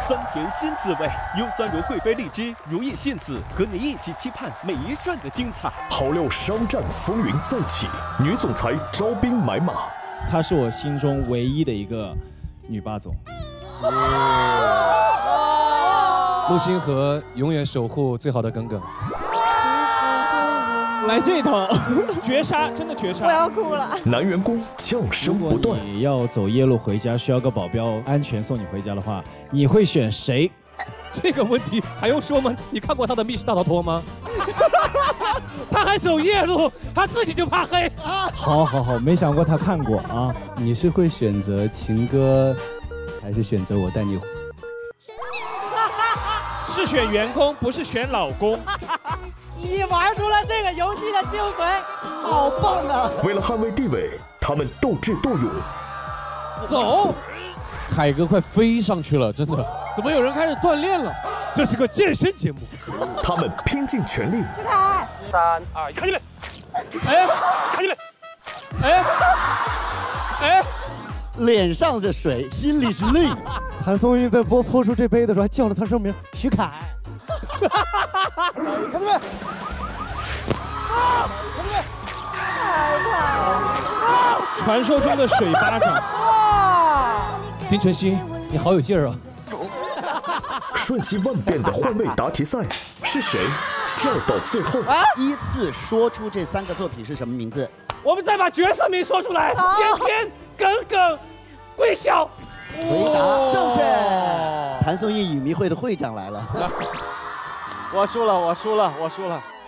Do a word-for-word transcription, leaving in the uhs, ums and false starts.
酸甜新滋味，优酸乳贵妃荔枝，如意杏子，和你一起期盼每一瞬的精彩。 好料商战风云再起，女总裁招兵买马。 她是我心中唯一的一个女霸总。 陆星河永远守护最好的耿耿。 来这套， 绝杀，真的绝杀！ 我要哭了。 男员工叫声不断。 你要走夜路回家，需要个保镖安全送你回家的话，你会选谁？ 这个问题还用说吗？你看过他的《密室大逃脱》吗？他还走夜路，他自己就怕黑。 好好好，没想过他看过啊。 你是会选择情歌，还是选择我带你？ 是选员工，不是选老公。 你玩出了这个游戏的精髓， 好棒啊！ 为了捍卫地位，他们斗智斗勇。 走，凯哥快飞上去了，真的。怎么有人开始锻炼了？这是个健身节目。 他们拼尽全力。 三二一，看起来！哎，看起来！ 哎，哎，脸上是水，心里是泪。谭松韵在泼泼出这杯的时候，还叫了他声名徐凯。看到没？啊！看到没？ 太快了！ 传说中的水巴掌。 哇！ 丁晨曦，你好有劲儿啊！ 瞬息万变的换位答题赛，是谁笑到最后？ 啊！依次说出这三个作品是什么名字？ 我们再把角色名说出来。天天、耿耿、桂晓。 回答正确。谭松韵影迷会的会长来了。 我输了，我输了，我输了。